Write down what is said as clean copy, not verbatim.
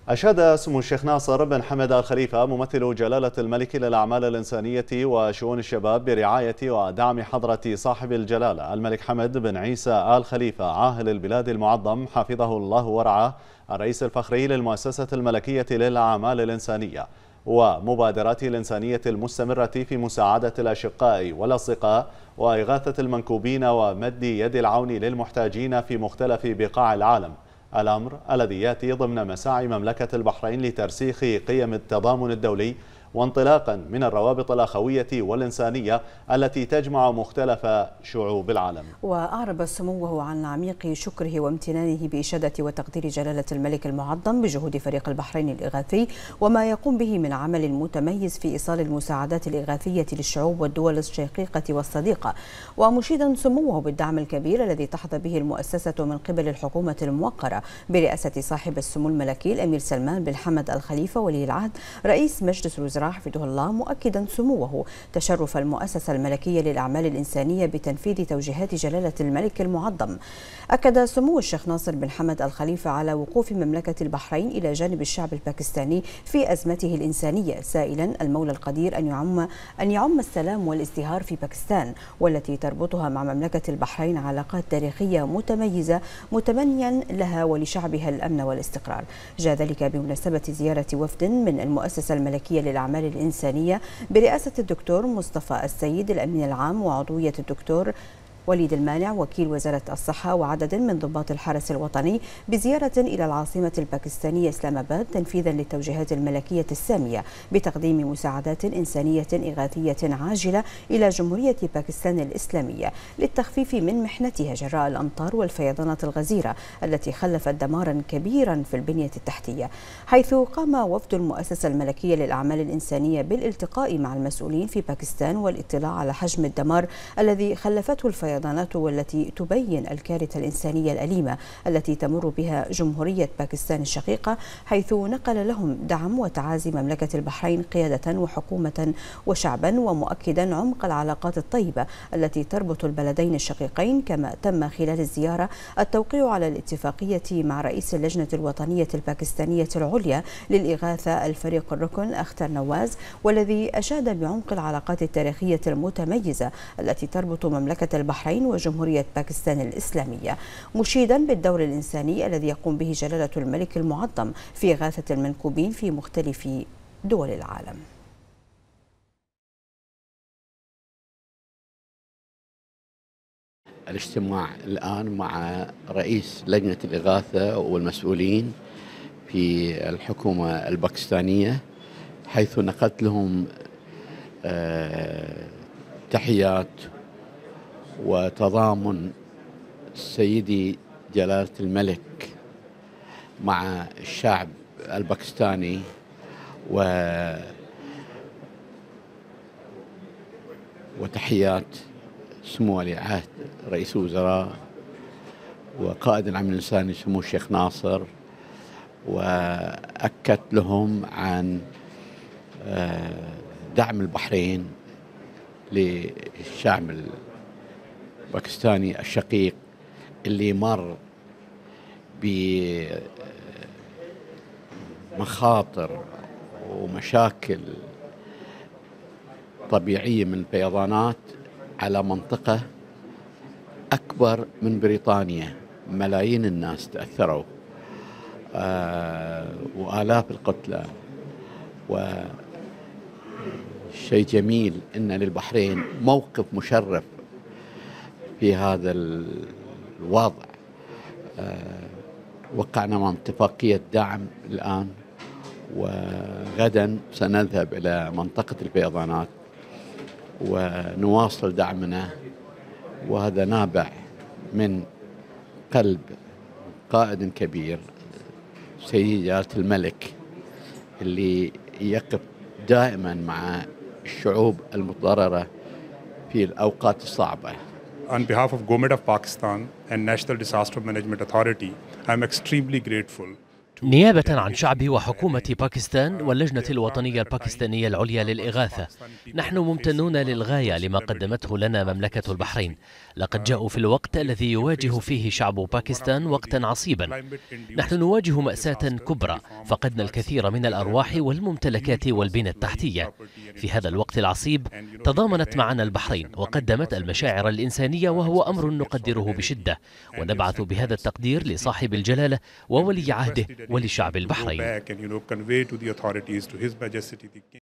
أشاد سمو الشيخ ناصر بن حمد آل خليفة ممثل جلالة الملك للأعمال الإنسانية وشؤون الشباب برعاية ودعم حضرة صاحب الجلالة الملك حمد بن عيسى آل خليفة عاهل البلاد المعظم حفظه الله ورعاه الرئيس الفخري للمؤسسة الملكية للأعمال الإنسانية ومبادراته الإنسانية المستمرة في مساعدة الأشقاء والأصدقاء وإغاثة المنكوبين ومد يد العون للمحتاجين في مختلف بقاع العالم، الأمر الذي يأتي ضمن مساعي مملكة البحرين لترسيخ قيم التضامن الدولي وانطلاقا من الروابط الأخوية والإنسانية التي تجمع مختلف شعوب العالم. وأعرب سموه عن عميق شكره وامتنانه بإشادة وتقدير جلالة الملك المعظم بجهود فريق البحرين الإغاثي وما يقوم به من عمل متميز في إيصال المساعدات الإغاثية للشعوب والدول الشقيقة والصديقة، ومشيدا سموه بالدعم الكبير الذي تحظى به المؤسسة من قبل الحكومة الموقرة برئاسة صاحب السمو الملكي الأمير سلمان بن حمد آل خليفة ولي العهد رئيس مجلس الوزراء حفظه الله، مؤكدا سموه تشرف المؤسسة الملكية للأعمال الإنسانية بتنفيذ توجيهات جلالة الملك المعظم. أكد سمو الشيخ ناصر بن حمد آل خليفة على وقوف مملكة البحرين إلى جانب الشعب الباكستاني في أزمته الإنسانية، سائلا المولى القدير أن يعم السلام والازدهار في باكستان والتي تربطها مع مملكة البحرين علاقات تاريخية متميزة، متمنيا لها ولشعبها الأمن والاستقرار. جاء ذلك بمناسبة زيارة وفد من المؤسسة الملكية للأعمال الإنسانية برئاسة الدكتور مصطفى السيد الأمين العام وعضوية الدكتور وليد المانع وكيل وزارة الصحة وعدد من ضباط الحرس الوطني بزيارة إلى العاصمة الباكستانية إسلام آباد تنفيذا للتوجيهات الملكية السامية بتقديم مساعدات إنسانية إغاثية عاجلة إلى جمهورية باكستان الإسلامية للتخفيف من محنتها جراء الأمطار والفيضانات الغزيرة التي خلفت دمارا كبيرا في البنية التحتية، حيث قام وفد المؤسسة الملكية للأعمال الإنسانية بالالتقاء مع المسؤولين في باكستان والاطلاع على حجم الدمار الذي خلفته الفيضانات والتي تبين الكارثة الإنسانية الأليمة التي تمر بها جمهورية باكستان الشقيقة، حيث نقل لهم دعم وتعازي مملكة البحرين قيادة وحكومة وشعبا، ومؤكدا عمق العلاقات الطيبة التي تربط البلدين الشقيقين. كما تم خلال الزيارة التوقيع على الاتفاقية مع رئيس اللجنة الوطنية الباكستانية العليا للإغاثة الفريق الركن أختر نواز، والذي أشاد بعمق العلاقات التاريخية المتميزة التي تربط مملكة البحرين وجمهورية باكستان الإسلامية، مشيدا بالدور الإنساني الذي يقوم به جلالة الملك المعظم في إغاثة المنكوبين في مختلف دول العالم. الاجتماع الآن مع رئيس لجنة الإغاثة والمسؤولين في الحكومة الباكستانية، حيث نقلت لهم تحيات وتضامن سيدي جلالة الملك مع الشعب الباكستاني وتحيات سمو ولي العهد رئيس الوزراء وقائد العمل الإنساني سمو الشيخ ناصر، وأكدت لهم عن دعم البحرين للشعب الباكستاني الشقيق اللي مر بمخاطر ومشاكل طبيعية من الفيضانات على منطقة أكبر من بريطانيا، ملايين الناس تأثروا وآلاف القتلى. وشيء جميل أن للبحرين موقف مشرف في هذا الوضع. وقعنا مع اتفاقية دعم الآن، وغدا سنذهب إلى منطقة الفيضانات ونواصل دعمنا، وهذا نابع من قلب قائد كبير سيدي جلالة الملك اللي يقف دائما مع الشعوب المتضررة في الأوقات الصعبة. On behalf of Government of Pakistan and National Disaster Management Authority, I am extremely grateful نيابة عن شعب وحكومة باكستان واللجنة الوطنية الباكستانية العليا للإغاثة، نحن ممتنون للغاية لما قدمته لنا مملكة البحرين. لقد جاءوا في الوقت الذي يواجه فيه شعب باكستان وقتا عصيبا. نحن نواجه مأساة كبرى، فقدنا الكثير من الأرواح والممتلكات والبنى التحتية. في هذا الوقت العصيب تضامنت معنا البحرين وقدمت المشاعر الإنسانية، وهو أمر نقدره بشدة، ونبعث بهذا التقدير لصاحب الجلالة وولي عهده ولشعب البحرين.